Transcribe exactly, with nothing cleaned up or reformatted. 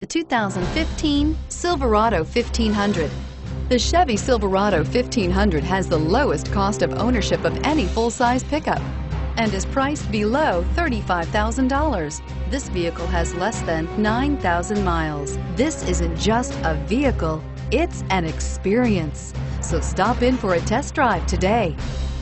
The two thousand fifteen Silverado fifteen hundred. The Chevy Silverado fifteen hundred has the lowest cost of ownership of any full-size pickup and is priced below thirty-five thousand dollars. This vehicle has less than nine thousand miles. This isn't just a vehicle, it's an experience. So stop in for a test drive today.